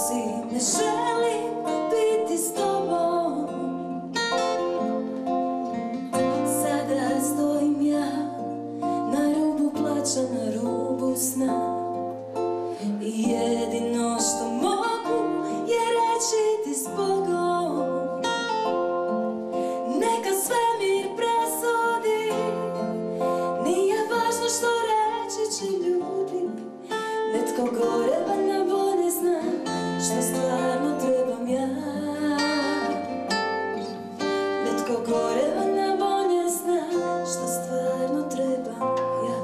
si, ne želim biti s tobom. Sada stojim ja na rubu plaća, na rubu sna. I jedino što mogu je reći ti s Bogom. Neka svemir presudi, nije važno što reći će ljudi. Netko gore valjda bolje zna što stvarno trebam ja. Netko gore valjda bolje zna što stvarno trebam ja.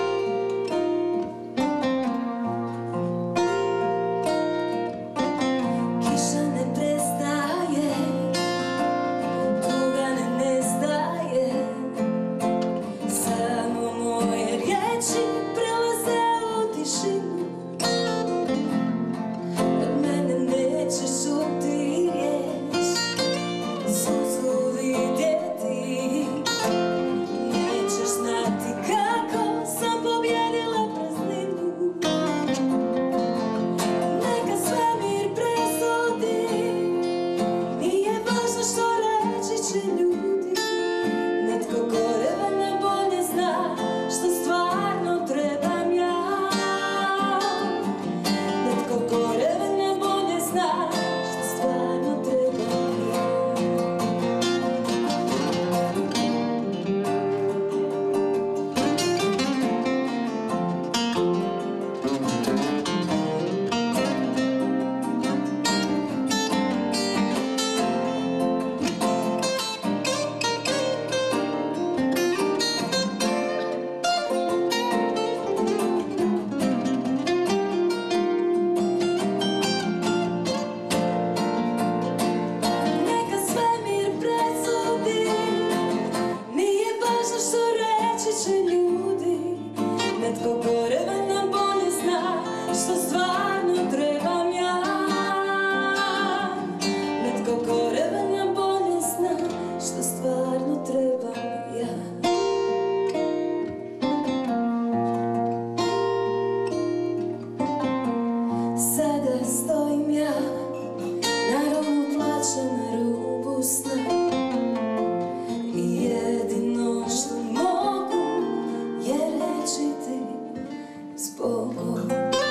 Kiša ne prestaje, tuga ne nestaje, samo moje riječi prelaze u tišinu. Od mene nećeš čuti riječ, suzu vidjeti. Nećeš znati kako sam pobjedila prazninu. Neka svemir presudi, nije važno što reći će ljudi. Netko gore valjda bolje zna što stvarno trebam ja. Netko gore valjda bolje zna što stvarno trebam ja. Neka svemir presudi, nije važno što reći će ljudi. Netko gore valjda bolje zna što stvarno trebam ja. Netko gore valjda bolje zna što stvarno trebam ja. Sada stojim ja na rubu plaća, na rubu sna. I jedino što mogu je reći ti s Bogom.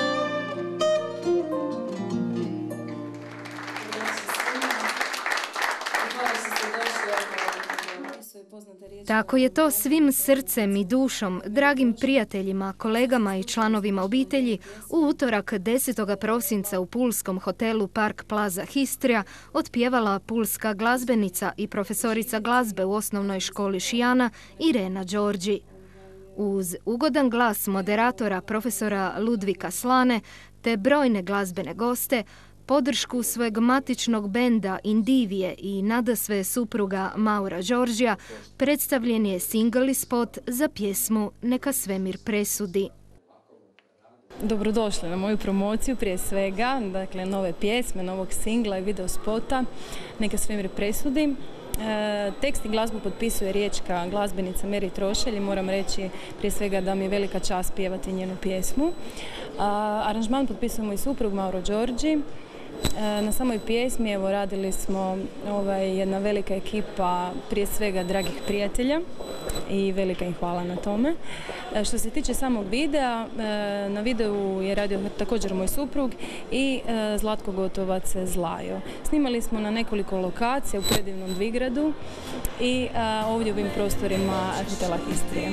Tako je to svim srcem i dušom, dragim prijateljima, kolegama i članovima obitelji u utorak 10. prosinca u pulskom hotelu Park Plaza Histrija otpjevala pulska glazbenica i profesorica glazbe u osnovnoj školi Šijana Irena Đorđi. Uz ugodan glas moderatora profesora Ludvika Slane te brojne glazbene goste, podršku svojeg matičnog benda Indivije i nadasve supruga Maura Đorđija, predstavljen je single spot za pjesmu Neka svemir presudi. Dobrodošli na moju promociju prije svega, dakle nove pjesme, novog singla i video spota Neka svemir presudi. Tekst i glazbu potpisuje riječka glazbenica Meri Trošelj i moram reći prije svega da mi je velika čast pjevati njenu pjesmu. Aranžman potpisuje moj suprug Mauro Đorđi. Na samoj pjesmi evo radili smo jedna velika ekipa prije svega dragih prijatelja i velika im hvala na tome. Što se tiče samog videa, na videu je radio također moj suprug i Zlatko Gotovac Zlajo. Snimali smo na nekoliko lokacija u predivnom Dvigradu i ovdje u ovim prostorima hotela Histrija.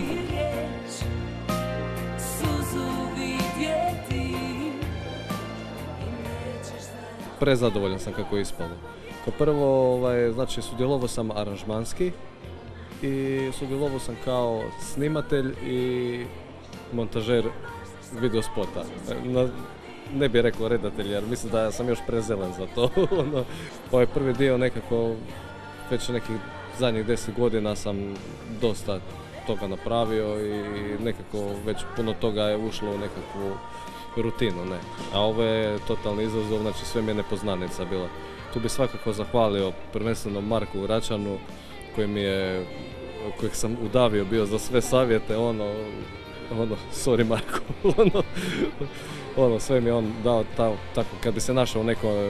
Prezadovoljan sam kako je ispalo. Kao prvo, znači sudjelovao sam aranžmanski i sudjelovao sam kao snimatelj i montažer videospota. Ne bih rekao redatelj jer mislim da sam još prezelen za to. Ovaj prvi dio nekako, već nekih zadnjih 10 godina sam dosta toga napravio i nekako već puno toga je ušlo u nekakvu rutinu, ne. A ovo je totalni izazov, znači sve mi je nepoznanica bila. Tu bi svakako zahvalio prvenstveno Marku Račanu kojeg sam udavio bio za sve savjete, sorry Marko, ono, sve mi je on dao tako, kad bi se našao u nekoj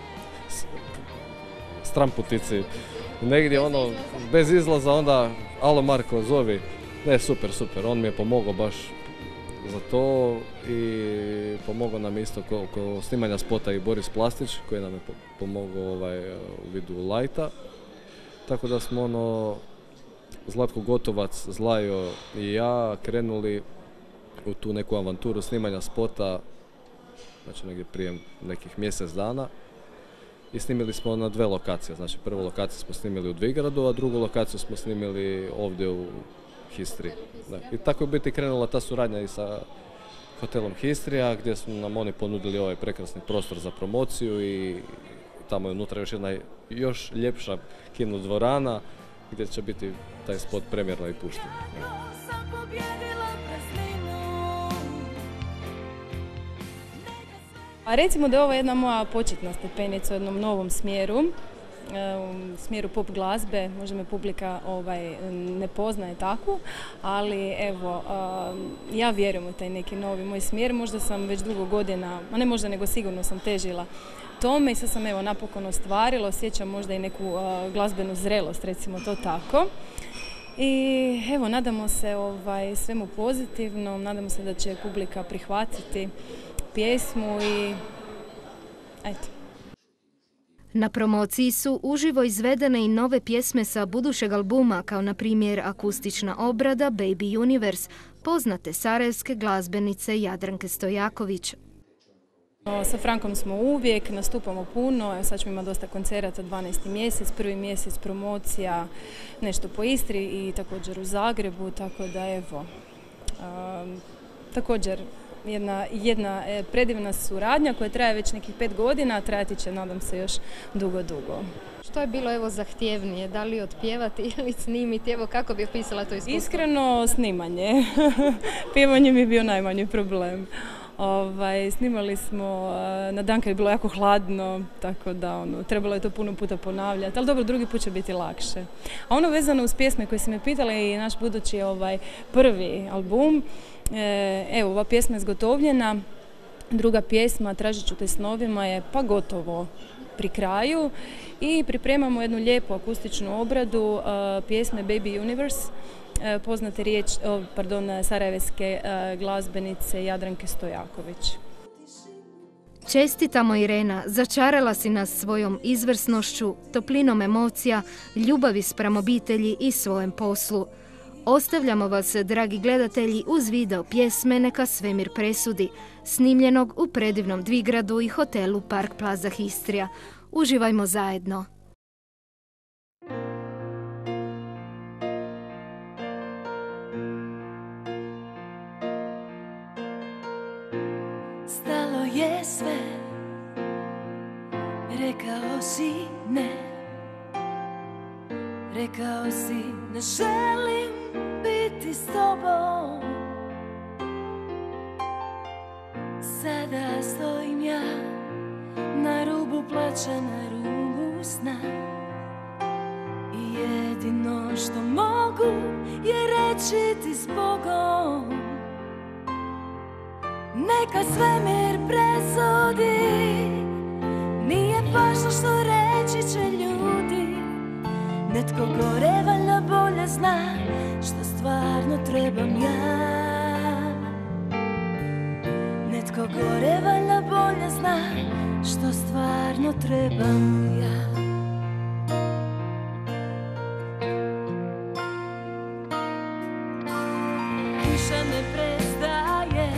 stramputici, negdje ono, bez izlaza, onda, alo Marko, zovi. Ne, super, on mi je pomogao baš za to i pomogao nam isto oko snimanja spota i Boris Plastić, koji nam je pomogao u vidu lajta. Tako da smo ono, Zlatko Gotovac, Zlajo i ja krenuli u tu neku avanturu snimanja spota, znači negdje prije nekih mjesec dana. I snimili smo na 2 lokacije, znači prvu lokaciju smo snimili u Dvigradu, a drugu lokaciju smo snimili ovdje u Histri. Da. I tako je biti krenula ta suradnja i sa hotelom Histrija, gdje su nam oni ponudili ovaj prekrasni prostor za promociju i tamo je unutra još jedna još ljepša kino dvorana gdje će biti taj spot premjerno i pušten. A recimo da je ovo jedna moja početna stepenica u jednom novom smjeru, u smjeru pop glazbe. Možda me publika ne poznaje takvu, ali evo, ja vjerujem u taj neki novi moj smjer. Možda sam već dugo godina, a ne možda nego sigurno sam težila tome i sad sam evo napokon ostvarila, osjećam možda i neku glazbenu zrelost, recimo to tako. I evo, nadamo se svemu pozitivnom, nadamo se da će publika prihvatiti pjesmu i eto. Na promociji su uživo izvedene i nove pjesme sa budućeg albuma, kao na primjer akustična obrada Baby Universe, poznate sarajevske glazbenice Jadranke Stojaković. Sa Frankom smo uvijek, nastupamo puno, sad ćemo imati dosta koncerata, 12. mjesec, 1. mjesec promocija, nešto po Istri i također u Zagrebu, tako da evo, također jedna predivna suradnja koja traje već nekih 5 godina, a trajati će, nadam se, još dugo. Što je bilo evo zahtjevnije, da li otpjevati ili snimiti, evo kako bi opisala to iskustvo? Iskreno, snimanje. Pjevanje mi je bio najmanji problem. Snimali smo na dan kad je bilo jako hladno, tako da trebalo je to puno puta ponavljati, ali dobro, drugi put će biti lakše. A ono vezano uz pjesme koje si me pitala i naš budući prvi album, evo, ova pjesma je zgotovljena, druga pjesma, Tražit ću te snovima, je pa gotovo pri kraju i pripremamo jednu lijepu akustičnu obradu pjesme Baby Universe, poznate sarajevske glazbenice Jadranke Stojaković. Čestitamo Irena, začarala si nas svojom izvrsnošću, toplinom emocija, ljubavi spram obitelji i svojem poslu. Ostavljamo vas, dragi gledatelji, uz video pjesme Neka svemir presudi, snimljenog u predivnom Dvigradu i hotelu Park Plaza Histrija. Uživajmo zajedno. Stalo je sve, rekao si ne, rekao si ne želim biti s tobom. Sada stojim ja na rubu plaća, na rubu sna i jedino što mogu je reći ti s Bogom. Neka svemir presudi, nije važno što reći će ljudi. Netko gore valjda bolje zna što stvarno trebam ja. Netko gore valjda bolje zna što stvarno trebam ja. Kiša ne prestaje,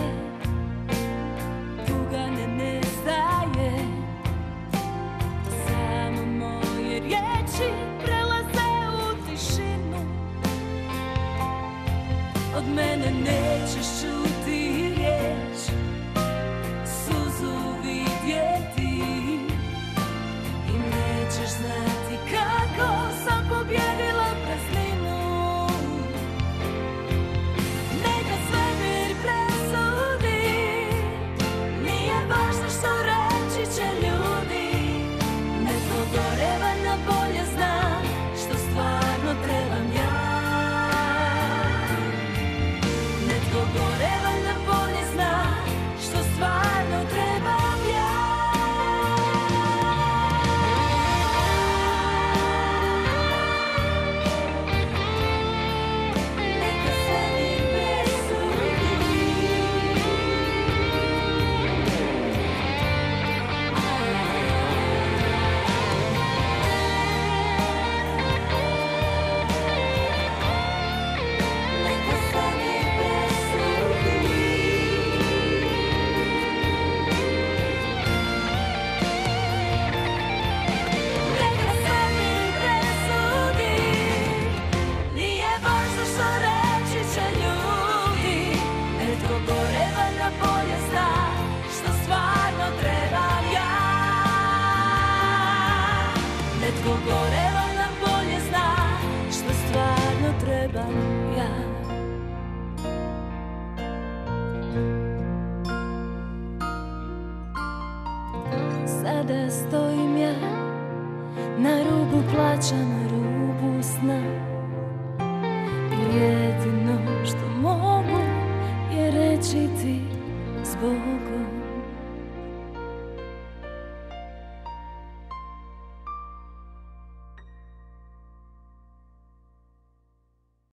tuga ne nestaje, samo moje riječi prelaze u tišinu. Od mene nećeš čuti riječ, suzu vidjeti i nećeš sada stojim ja na rubu plaća, na rubu sna. I jedino što mogu je reći ti zbogom.